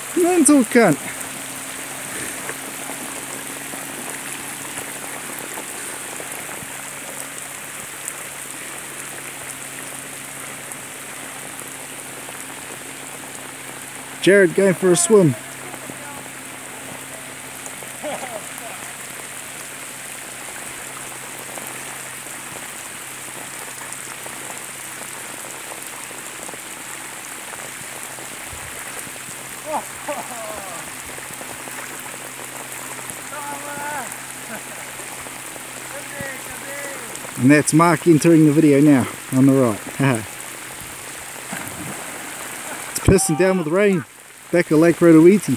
Mental cunt. Jared going for a swim. And that's Mark entering the video now, on the right. It's pissing down with rain, back at Lake Rotoiti.